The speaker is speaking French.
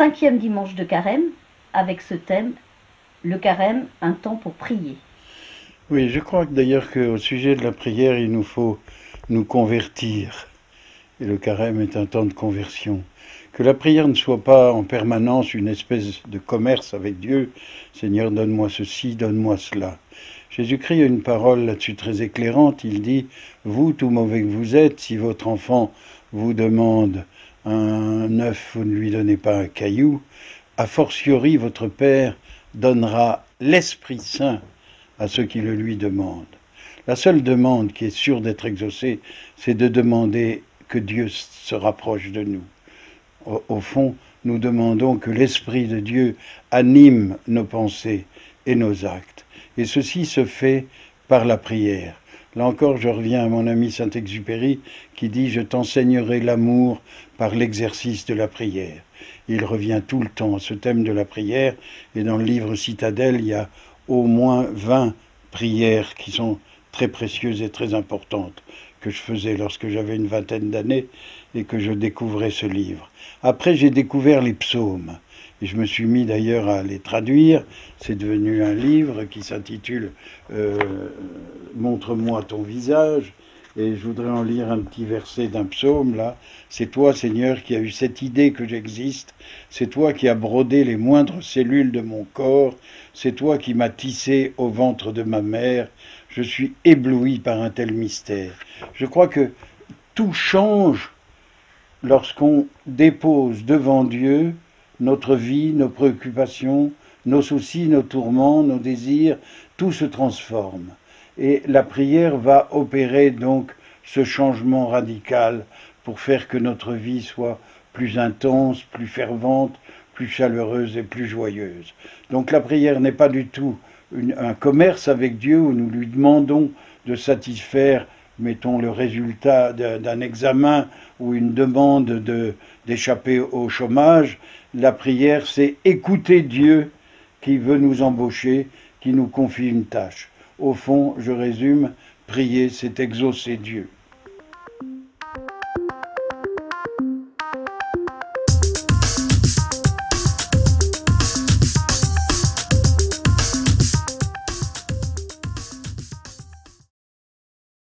5e dimanche de Carême, avec ce thème, le Carême, un temps pour prier. Oui, je crois d'ailleurs qu'au sujet de la prière, il nous faut nous convertir. Et le carême est un temps de conversion. Que la prière ne soit pas en permanence une espèce de commerce avec Dieu. Seigneur, donne-moi ceci, donne-moi cela. Jésus-Christ a une parole là-dessus très éclairante. Il dit, vous, tout mauvais que vous êtes, si votre enfant vous demande un œuf, vous ne lui donnez pas un caillou. A fortiori, votre Père donnera l'Esprit Saint à ceux qui le lui demandent. La seule demande qui est sûre d'être exaucée, c'est de demander que Dieu se rapproche de nous. Au fond, nous demandons que l'Esprit de Dieu anime nos pensées et nos actes. Et ceci se fait par la prière. Là encore, je reviens à mon ami Saint-Exupéry qui dit « Je t'enseignerai l'amour par l'exercice de la prière ». Il revient tout le temps à ce thème de la prière, et dans le livre Citadelle, il y a au moins 20 prières qui sont très précieuses et très importantes, que je faisais lorsque j'avais une vingtaine d'années et que je découvrais ce livre. Après, j'ai découvert les psaumes. Et je me suis mis d'ailleurs à les traduire. C'est devenu un livre qui s'intitule Montre-moi ton visage. Et je voudrais en lire un petit verset d'un psaume, là. C'est toi, Seigneur, qui as eu cette idée que j'existe. C'est toi qui as brodé les moindres cellules de mon corps. C'est toi qui m'as tissé au ventre de ma mère. Je suis ébloui par un tel mystère. Je crois que tout change lorsqu'on dépose devant Dieu notre vie, nos préoccupations, nos soucis, nos tourments, nos désirs, tout se transforme. Et la prière va opérer donc ce changement radical pour faire que notre vie soit plus intense, plus fervente, plus chaleureuse et plus joyeuse. Donc la prière n'est pas du tout un commerce avec Dieu où nous lui demandons de satisfaire, mettons, le résultat d'un examen ou une demande d'échapper au chômage. La prière, c'est écouter Dieu qui veut nous embaucher, qui nous confie une tâche. Au fond, je résume, prier, c'est exaucer Dieu.